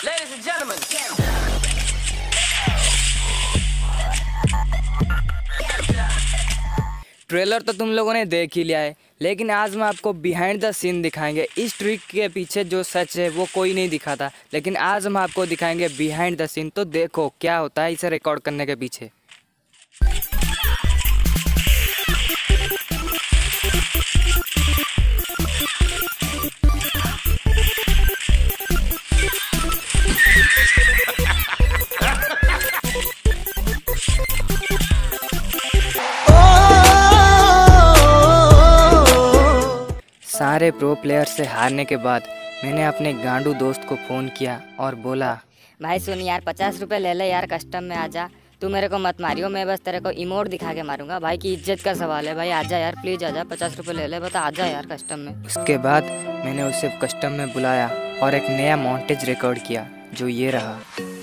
Ladies and gentlemen. Trailer तो तुम लोगों ने देख ही लिया है, लेकिन आज हम आपको बिहाइंड द सीन दिखाएंगे। इस ट्रिक के पीछे जो सच है वो कोई नहीं दिखाता, लेकिन आज हम आपको दिखाएंगे बिहाइंड द सीन। तो देखो क्या होता है इसे रिकॉर्ड करने के पीछे। सारे प्रो प्लेयर से हारने के बाद मैंने अपने गांडू दोस्त को फ़ोन किया और बोला, भाई सुन यार 50 रुपये ले ले यार, कस्टम में आजा। तू मेरे को मत मारियो, मैं बस तेरे को इमोट दिखा के मारूंगा। भाई की इज्जत का सवाल है, भाई आजा यार प्लीज़ आजा, 50 रुपये ले ले, बता आजा यार कस्टम में। उसके बाद मैंने उसे कस्टम में बुलाया और एक नया मॉन्टेज रिकॉर्ड किया जो ये रहा।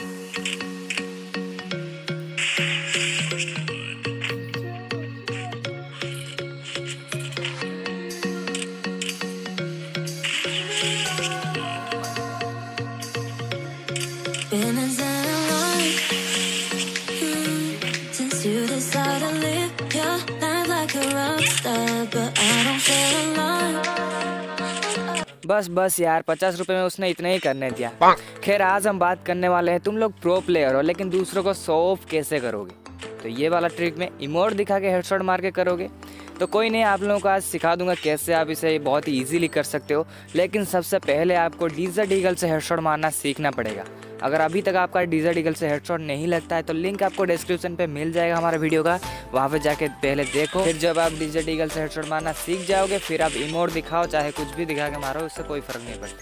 Been in life since you decided to live your life like a rock star, but I don't feel alive. बस यार 50 रुपये में उसने इतना ही करने दिया। खैर आज हम बात करने वाले हैं, तुम लोग प्रो प्लेयर हो लेकिन दूसरों को शो ऑफ कैसे करोगे। तो ये वाला ट्रिक में इमोट दिखा के हेडशॉट मार के करोगे। तो कोई नहीं, आप लोगों को आज सिखा दूंगा कैसे आप इसे बहुत ही ईजीली कर सकते हो। लेकिन सबसे पहले आपको डेजर्ट ईगल से हेडशॉट मारना सीखना पड़ेगा। अगर अभी तक आपका डेजर्ट ईगल से हेडशॉट नहीं लगता है तो लिंक आपको डिस्क्रिप्शन पे मिल जाएगा हमारे वीडियो का, वहाँ पे जाके पहले देखो। फिर जब आप डेजर्ट ईगल से हेडशॉट मारना सीख जाओगे फिर आप इमोट दिखाओ, चाहे कुछ भी दिखा के मारो, उससे कोई फ़र्क नहीं पड़ता।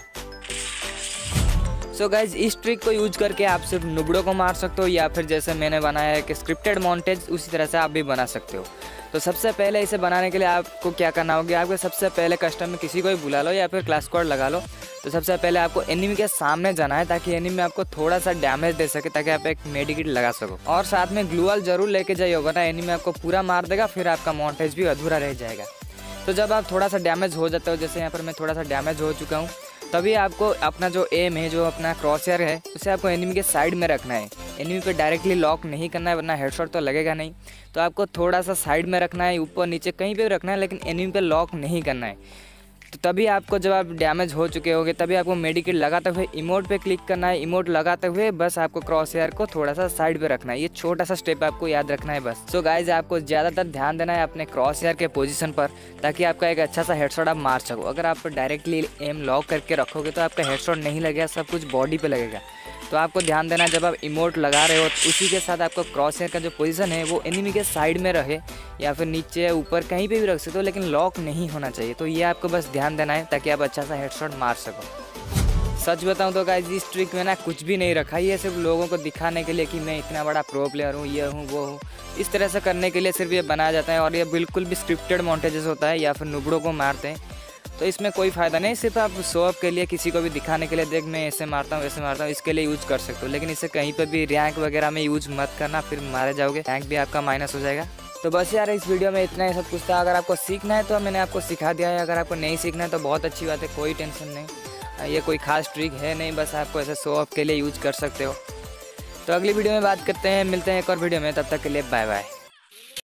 सो गाइज इस ट्रिक को यूज करके आप सिर्फ नुबड़ों को मार सकते हो, या फिर जैसे मैंने बनाया है कि स्क्रिप्टेड मॉन्टेज, उसी तरह से आप भी बना सकते हो। तो सबसे पहले इसे बनाने के लिए आपको क्या करना होगा, आपको सबसे पहले कस्टम में किसी को भी बुला लो या फिर क्लास स्क्वाड लगा लो। तो सबसे पहले आपको एनिमी के सामने जाना है ताकि एनिमी आपको थोड़ा सा डैमेज दे सके, ताकि आप एक मेडिकेट लगा सको। और साथ में ग्लूअल जरूर लेके जाइए, वरना एनिमी आपको पूरा मार देगा, फिर आपका मॉन्टेज भी अधूरा रह जाएगा। तो जब आप थोड़ा सा डैमेज हो जाते हो, जैसे यहाँ पर मैं थोड़ा सा डैमेज हो चुका हूँ, तभी आपको अपना जो एम है, जो अपना क्रॉसहेयर है, उसे आपको एनिमी के साइड में रखना है। एनिमी पे डायरेक्टली लॉक नहीं करना है, वरना हेडशॉट तो लगेगा नहीं। तो आपको थोड़ा सा साइड में रखना है, ऊपर नीचे कहीं पे भी रखना है, लेकिन एनिमी पे लॉक नहीं करना है। तो तभी आपको जब आप डैमेज हो चुके होगे तभी आपको मेडिकेट लगाते हुए इमोट पे क्लिक करना है। इमोट लगाते हुए बस आपको क्रॉस हेयर को थोड़ा सा साइड पे रखना है। ये छोटा सा स्टेप आपको याद रखना है बस। सो गाइज आपको ज़्यादातर ध्यान देना है अपने क्रॉस हेयर के पोजीशन पर, ताकि आपका एक अच्छा सा हेडशॉट आप मार सको। अगर आप डायरेक्टली एम लॉक करके रखोगे तो आपका हेडशॉट नहीं लगेगा, सब कुछ बॉडी पे लगेगा। तो आपको ध्यान देना है जब आप इमोट लगा रहे हो तो उसी के साथ आपको क्रॉस हेयर का जो पोजीशन है वो एनिमी के साइड में रहे, या फिर नीचे ऊपर कहीं पे भी रख सकते हो, लेकिन लॉक नहीं होना चाहिए। तो ये आपको बस ध्यान देना है ताकि आप अच्छा सा हेडशॉट मार सको। सच बताऊं तो गाइस इस ट्रिक में ना कुछ भी नहीं रखा, ये सिर्फ लोगों को दिखाने के लिए कि मैं इतना बड़ा प्रो प्लेयर हूँ, ये हूँ वो हूँ, इस तरह से करने के लिए सिर्फ ये बनाया जाता है। और ये बिल्कुल भी स्क्रिप्टेड मॉन्टेजेस होता है या फिर नुबड़ों को मारते हैं, तो इसमें कोई फ़ायदा नहीं। सिर्फ आप शो ऑफ के लिए, किसी को भी दिखाने के लिए, देख मैं ऐसे मारता हूँ वैसे मारता हूँ, इसके लिए यूज़ कर सकते हो। लेकिन इसे कहीं पर भी रैंक वगैरह में यूज़ मत करना, फिर मारे जाओगे, रैंक भी आपका माइनस हो जाएगा। तो बस यार इस वीडियो में इतना ही सब कुछ था। अगर आपको सीखना है तो मैंने आपको सिखा दिया है, अगर आपको नहीं सीखना है तो बहुत अच्छी बात है, कोई टेंशन नहीं। ये कोई खास ट्रिक है नहीं, बस आपको ऐसे शो ऑफ के लिए यूज़ कर सकते हो। तो अगली वीडियो में बात करते हैं, मिलते हैं एक और वीडियो में, तब तक के लिए बाय बाय।